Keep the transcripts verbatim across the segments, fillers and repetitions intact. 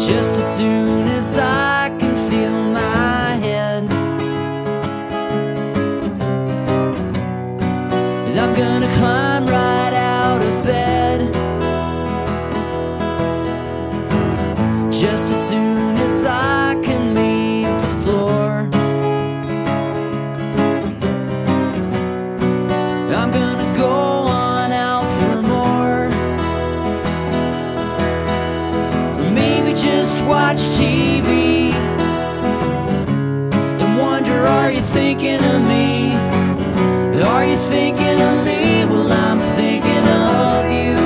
Just as soon as I can feel my head, and I'm gonna climb right out of bed. Just as soon as I can leave the floor, I'm gonna go on out for more. Maybe just watch T V and wonder, are you thinking of me? Are you thinking of me? Well, I'm thinking of you.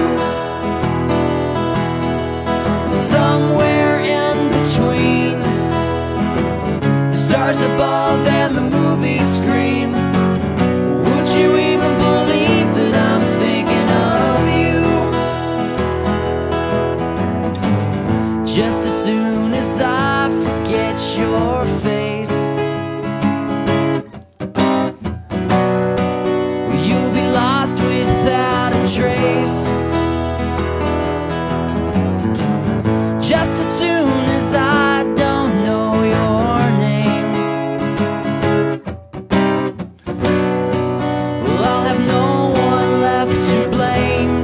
Somewhere in between the stars above and the movie screen, would you even believe that I'm thinking of you? Just as soon as I forget your face, will you be lost without a trace? Just as soon as I don't know your name, well, I'll have no one left to blame.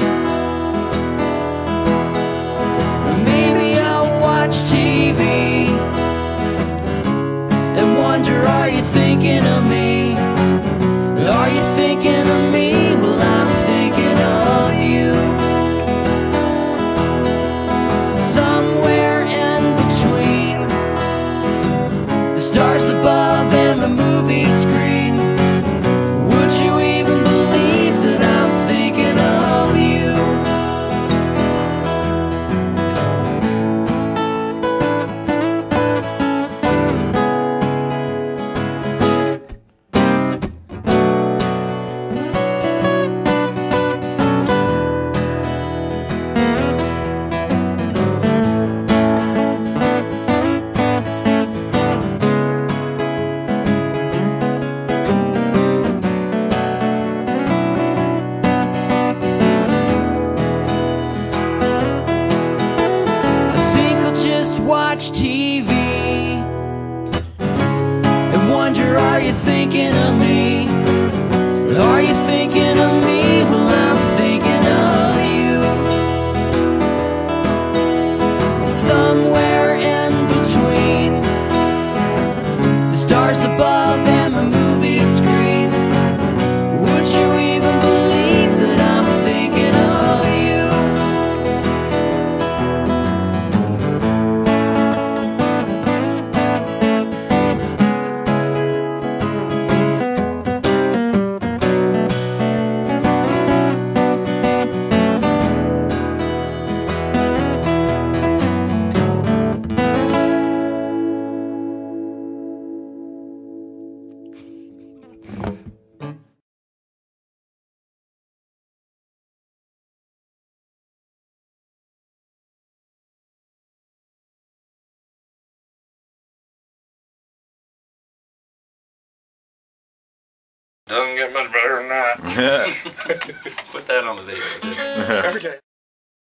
Maybe I'll watch T V and wonder, are you thinking of me? Are you thinking of me? Well, I'm thinking of you. Somewhere in between the stars above and the movie screen, would you even believe that I'm thinking of you? Watch T V and wonder, are you thinking of me? Are you thinking of me? Well, I'm thinking of you. Somewhere in between the stars above and the movie screen, would you even believe that I'm thinking of you? Doesn't get much better than that. Put that on the video too. Okay.